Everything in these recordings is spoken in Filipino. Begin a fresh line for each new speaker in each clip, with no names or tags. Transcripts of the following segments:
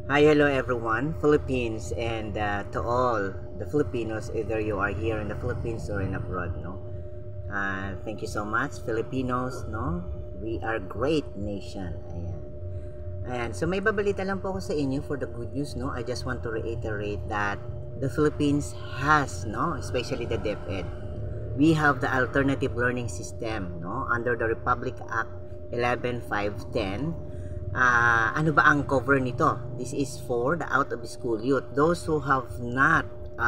Hi, hello everyone, Philippines, and to all the Filipinos, either you are here in the Philippines or in abroad, no? Thank you so much, Filipinos, no? We are great nation. Ayan. Ayan. So may babalita lang po ako sa inyo for the good news, no? I just want to reiterate that the Philippines has, no? Especially the DepEd. We have the alternative learning system, no? Under the Republic Act 11510. Ano ba ang cover nito? This is for the out of school youth, those who have not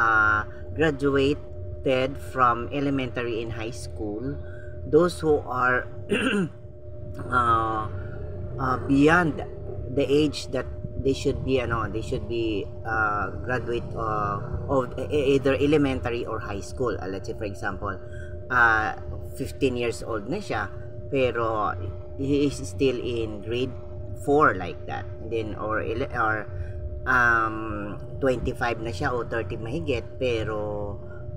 graduated from elementary and high school, those who are beyond the age that they should be graduate of either elementary or high school. Let's say for example 15 years old na siya pero he is still in grade 4 like that, and then or 25 na siya o 30 mahigit pero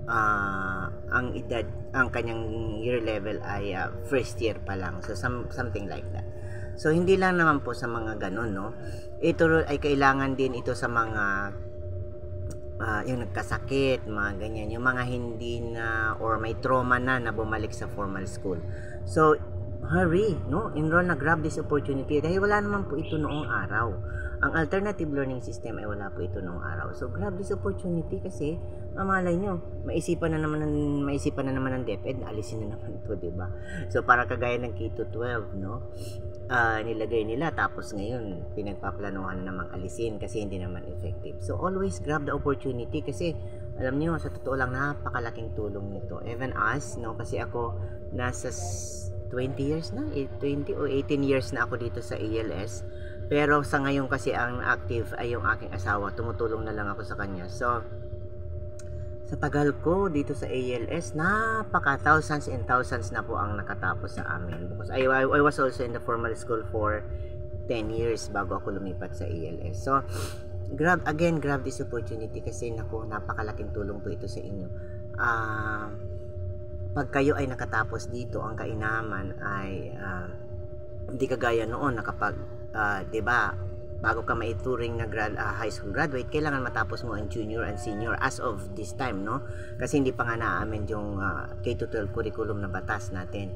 ang kanyang year level ay first year pa lang, so something like that. So hindi lang naman po sa mga ganun, no, ito ay kailangan din ito sa mga yung nagkasakit, mga ganyan, yung mga hindi na or may trauma na bumalik sa formal school. So hurry, no? Enroll na, grab this opportunity dahil wala naman po ito noong araw. Ang alternative learning system ay wala po ito noong araw. So grab this opportunity kasi mamalay nyo, maisipan na naman ng DepEd na alisin na naman ito, 'di ba? So para kagaya ng K-12, no? Nilagay nila tapos ngayon pinagpaplanuhan na namang alisin kasi hindi naman effective. So always grab the opportunity kasi alam niyo sa totoo lang napakalaking tulong nito. Even us, no, kasi ako nasa 20 years na, 20 o 18 years na ako dito sa ALS. Pero sa ngayon kasi ang active ay yung aking asawa. Tumutulong na lang ako sa kanya. So, sa tagal ko dito sa ALS, napaka thousands and thousands na po ang nakatapos sa amin. Because I was also in the formal school for 10 years bago ako lumipat sa ALS. So, grab this opportunity kasi naku, napakalaking tulong po ito sa inyo. Pag kayo ay nakatapos dito, ang kainaman ay hindi kagaya noon na kapag 'di ba, bago ka maituring na high school graduate, kailangan matapos mo ang junior and senior as of this time, no? Kasi hindi pa nga na-amend yung K-12 curriculum na batas natin.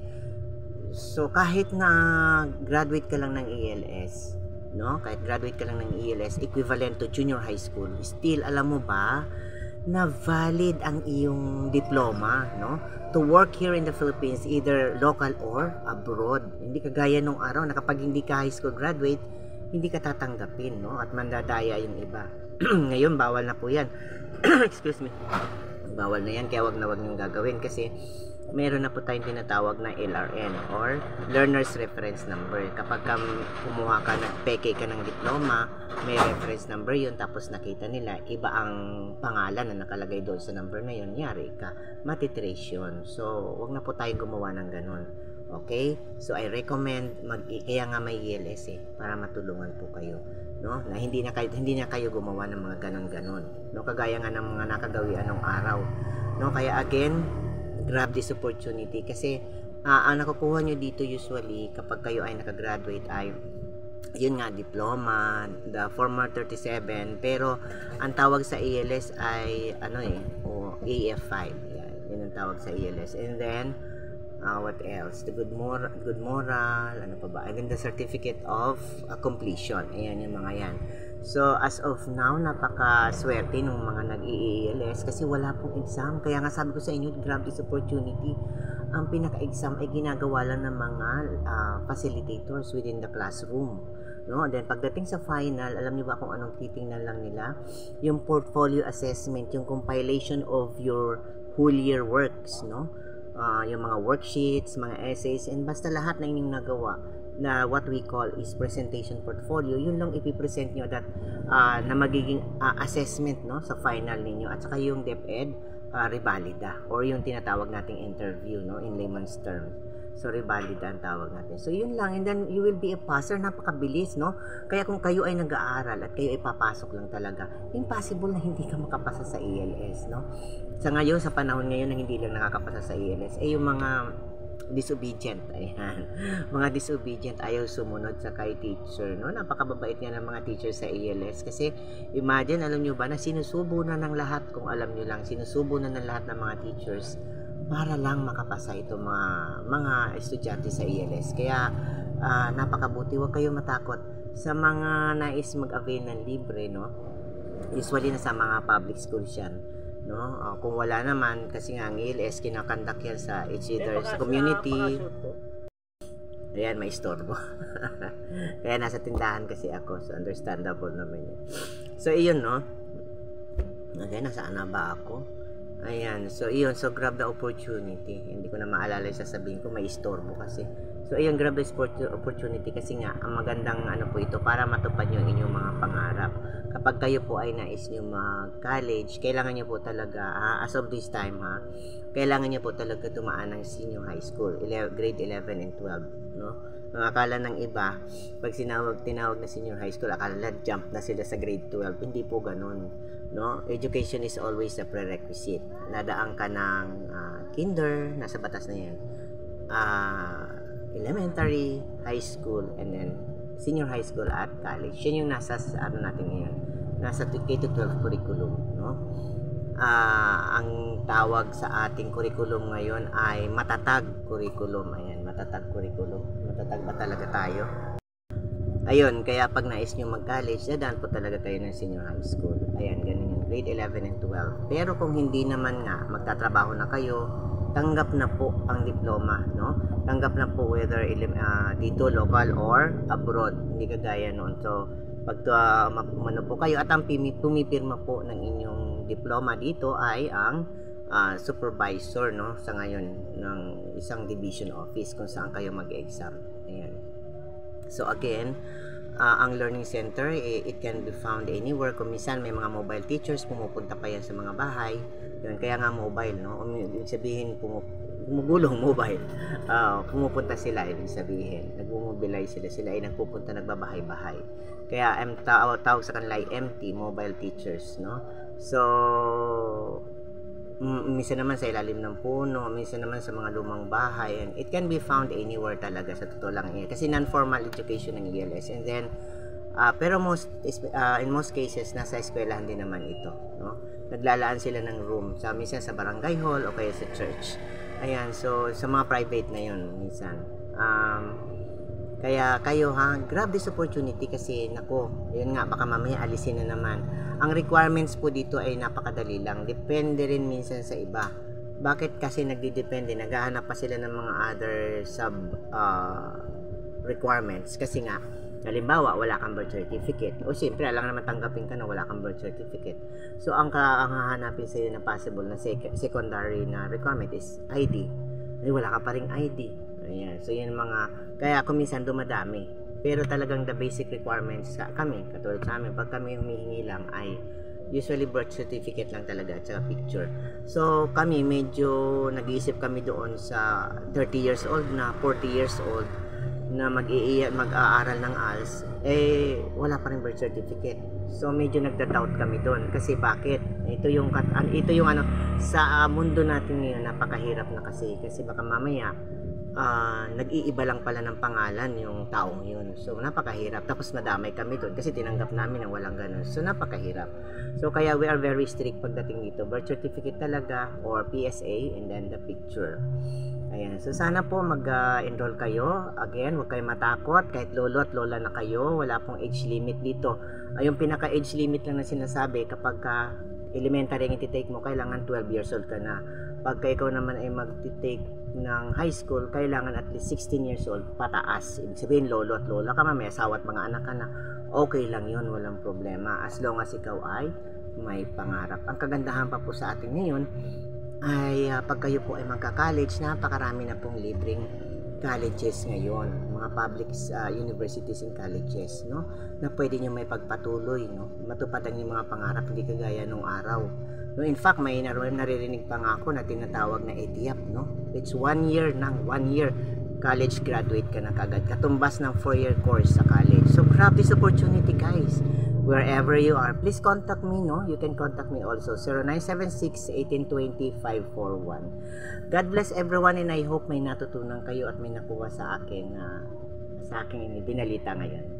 So kahit na graduate ka lang ng ALS, no? Kahit graduate ka lang ng ALS equivalent to junior high school, still alam mo ba na valid ang iyong diploma, no? To work here in the Philippines, either local or abroad. Hindi kagaya nung araw na kapag hindi ka high school graduate, hindi ka tatanggapin, no? At mandadaya yung iba. Ngayon, bawal na po yan. Excuse me. Bawal na yan, kaya wag niyong gagawin kasi meron na po tayong tinatawag na LRN or Learner's Reference Number. Kapag kumuha ka, nagpeke ka ng diploma, may reference number yun, tapos nakita nila, iba ang pangalan na nakalagay doon sa number na yun, yari ka, matitrace yun. So, wag na po tayong gumawa ng ganun. Okay? So, I recommend, kaya nga may ELS para matulungan po kayo. No? Na hindi na kayo gumawa ng mga ganun-ganun. No? Kagaya nga ng mga nakagawian ng araw. No? Kaya again, grab this opportunity kasi ang nakukuha nyo dito usually kapag kayo ay nakagraduate ay yun nga, diploma, the former 37, pero ang tawag sa ALS ay AF5. Yan ang tawag sa ALS. And then what else? The good moral, ano pa ba? And then the certificate of completion. Ayan yung mga yan. So, as of now, napaka-swerte ng mga nag-i-ALS kasi wala pong exam. Kaya nga sabi ko sa inyo, grab this opportunity. Ang pinaka-exam ay ginagawa lang ng mga facilitators within the classroom. No? And then, pagdating sa final, alam niyo ba kung anong titingnan lang nila? Yung portfolio assessment, yung compilation of your whole year works, no? Yung mga worksheets, mga essays, and basta lahat na inyong nagawa na what we call is presentation portfolio, yun lang ipipresent nyo na magiging assessment, no, sa final ninyo. At saka yung DepEd revalida or yung tinatawag nating interview, no, in layman's term. So revalida ang tawag natin. So yun lang, and then you will be a passer. Napakabilis, no? Kaya kung kayo ay nag-aaral at kayo ay papasok lang talaga, impossible na hindi ka makapasa sa ALS, no? Sa ngayon, sa panahon ngayon na hindi lang nakakapasa sa ALS, yung mga disobedient, ayan. Mga disobedient, ayaw sumunod sa kay teacher, no? Napakababait nga ng mga teacher sa ALS kasi imagine, alam nyo ba na sinusubo na ng lahat, kung alam nyo lang, sinusubo na ng lahat ng mga teachers para lang makapasa ito mga estudyante sa ALS. Kaya napakabuti, huwag kayo matakot sa mga nais mag-avail ng libre, no? Usually nasa mga public schools yan, no? Kung wala naman, kasi nga ang ALS kinakandak yan sa each other's community. Ayan, may istorbo. Kaya nasa tindahan kasi ako, so understandable naman yun. So iyon, no? Okay, nasaan na ba ako? Ayan, so iyon, so grab the opportunity. Hindi ko na maalala yung sasabihin ko, may istorbo kasi. So ayun, grab the opportunity kasi nga ang magandang ano po ito para matupad yung inyong mga pangarap. Kapag kayo po ay nais nyo mag-college, kailangan nyo po talaga, as of this time kailangan nyo po talaga tumaan ng senior high school, grade 11 and 12, no? Ang akala ng iba, pag tinawag na senior high school, akala jump na sila sa grade 12. Hindi po ganun, no? Education is always a prerequisite. Nadaan ka ng kinder, nasa batas na yan. Elementary, high school, and then senior high school at college. Yan yung nasa ano natin ngayon, nasa K-12 curriculum, no? Ang tawag sa ating curriculum ngayon ay matatag curriculum. Ayan, matatag curriculum. Matatag ba talaga tayo? Ayun, kaya pag nais nyo mag-college, dadaan po talaga kayo ng senior high school. Ayan, ganun yung grade 11 and 12. Pero kung hindi naman nga, magtatrabaho na kayo, tanggap na po ang diploma, no? Tanggap na po whether dito, local or abroad. Hindi kagaya noon. So, pag umano po kayo at ang pumipirma po ng inyong diploma dito ay ang supervisor, no? Sa ngayon ng isang division office kung saan kayo mag-exam. Ayan. So again, ang learning center, it can be found anywhere. Kung minsan may mga mobile teachers, pumupunta pa yan sa mga bahay. Yun, kaya nga mobile, no? Ibig sabihin, gumugulong mobile. Pumupunta sila, ibig sabihin. Nagmumobilize sila ay nagpupunta, nagbabahay-bahay. Kaya tawag sa kanila ay MT, mobile teachers, no? So, minsan naman sa ilalim ng puno, minsan naman sa mga lumang bahay, and it can be found anywhere talaga, sa totoo lang yan. Kasi non-formal education ng ELS. And then, pero in most cases, nasa eskwelahan din naman ito, no? Naglalaan sila ng room, minsan sa barangay hall o kaya sa church. Ayan, so sa mga private na yun, minsan. Kaya kayo grab this opportunity kasi nako, yun nga, baka mamaya alisin na naman. Ang requirements po dito ay napakadali lang. Depende rin minsan sa iba. Bakit kasi nagdidepende? Naghahanap pa sila ng mga other sub requirements. Kasi nga, halimbawa, wala kang birth certificate. O siyempre, alam naman tanggapin ka na wala kang birth certificate. So, ang hahanapin sa'yo na possible na secondary na requirement is ID. Ay, wala ka pa ring ID. Ayan. So, yun kaya kung minsan dumadami. Pero talagang the basic requirements kami, katulad sa amin, pag kami humihingi lang ay usually birth certificate lang talaga at saka picture. So, kami medyo nag-iisip kami doon sa 30 years old na 40 years old na mag-aaral ng ALS, wala pa rin birth certificate. So medyo nagda-doubt kami doon kasi bakit? Ito yung sa mundo natin ngayon, napakahirap na kasi baka mamaya nag-iiba lang pala ng pangalan yung taong yun. So napakahirap. Tapos madamay kami doon kasi tinanggap namin na walang ganun. So napakahirap. So kaya we are very strict pagdating dito. Birth certificate talaga or PSA and then the picture. Ayan. So sana po mag-enroll kayo. Again, huwag kayong matakot. Kahit lolo at lola na kayo, wala pong age limit dito. Yung pinaka-age limit lang na sinasabi kapag elementary ang iti-take mo, kailangan 12 years old ka na. Pagka ikaw naman ay mag-take ng high school, kailangan at least 16 years old pataas. Ibig sabihin, lolo at lola ka, may asawa at mga anak ka na, okay lang yun, walang problema. As long as ikaw ay may pangarap. Ang kagandahan pa po sa atin ngayon ay pag kayo po ay magka-college, napakarami na pong libreng colleges ngayon, mga public universities and colleges, no? Na pwede nyo may pagpatuloy, no? Matupad ang yung mga pangarap, hindi kagaya nung araw. No, in fact, may naririnig pa nga ako na tinatawag na ETIAP, no? It's 1 year nang, 1 year college graduate ka na kagad. Katumbas ng 4-year course sa college. So, grab this opportunity, guys. wherever you are, please contact me, no? You can contact me also, 0976-1820-541. God bless everyone, and I hope may natutunan kayo at may nakuha sa akin na sa aking binalita ngayon.